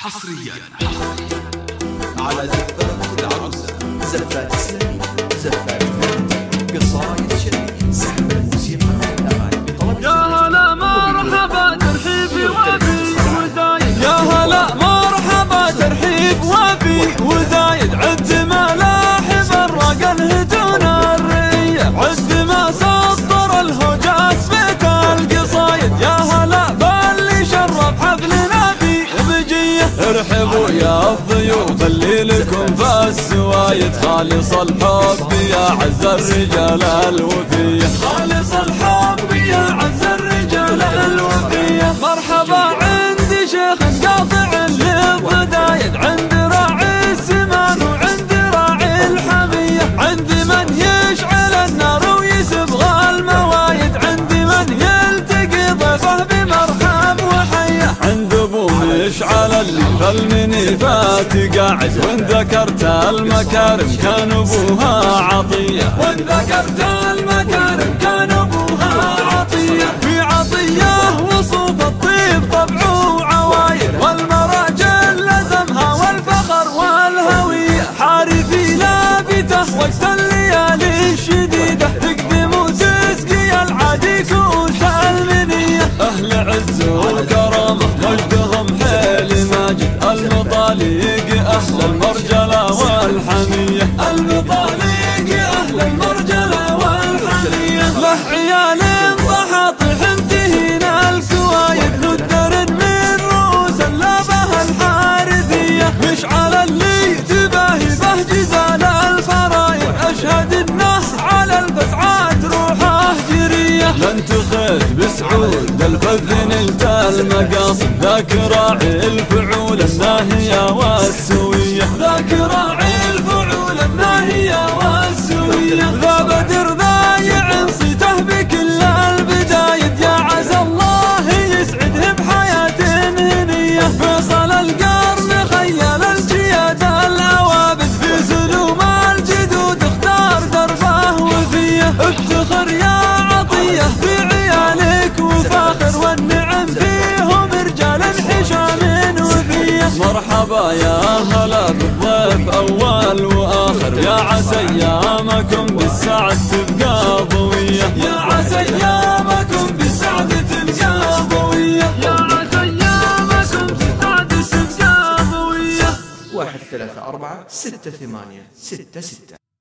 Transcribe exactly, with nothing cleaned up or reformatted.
حصريا على زفات العروسة، زفات إسلامية، زفات قصايد شعرية، سحب الموسيقى والأغاني بطلب. يا هلا مرحبا ترحيب وفي وزايد، يا هلا مرحبا ترحيب وفي وزايد، عد ملاحب الرقى الهجون الرية، عد ما سطر الهجاس بيت القصايد، يا هلا باللي شرف حفلنا في بجية. ارحبوا يا الضيوف اللي لكم في السوايد، خالص الحب يا عز الرجال الوفية، خالص الحب يا عز الرجال الوفية. مرحبا عندي شيخ قاطع للضدايد، عند راعي السمان وعند راعي الحمية، عند من يشعل النار ويسبغ الموايد، عند من يلتقي ضيفه بمرحب وحية، عند ابو مشعل اللي فالمنيفات قاعد، وان ذكرت المكارم كان ابوها عطية، وان ذكرت المكارم كان ابوها عطية. في عطية وصوف الطيب طبعه وعوايد، والمراجل لزمها والفخر والهوية، حارفي لابته وقت الليالي الشديدة، تقدم وتسقي العادي كوس المنية. اهل عز وكرامة مجدهم حيل ماجد، المطاليق اهل المرجلة والحمية، المطاليق اهل المرجلة والحمية. له عيال ضحاطح انتهين الكوايد، ندر من رؤوس اللابه الحارثية، مشعل اللي تباهي به جزال الفرايد، اشهد انه على الفزعات روحه جرية. لن تخيت بسعود الفذ نلت المقاصد، ذاك راعي الفعول الناهية والسوية، ذاك راعي الفعول الناهية والسوية. ذا بدر ضايع صيته بكل البدايد، يا عسى الله يسعده بحياة هنية. فيصل القرن خيل الجياد العوابد، في سلوم الجدود اختار دربه وفيه. افتخر يا عطية بعيالك وفاخر، والنعم فيهم رجال حشام وفيه. مرحبا يا هلا بالضيف اول واخر، يا عسى ايامكم بالسعد تبقى ضوية، يا عسى ايامكم بالسعد تبقى ضوية، يا عسى ايامكم بالسعد تبقى ضوية. واحد ثلاثة أربعة ستة ثمانية ستة ستة.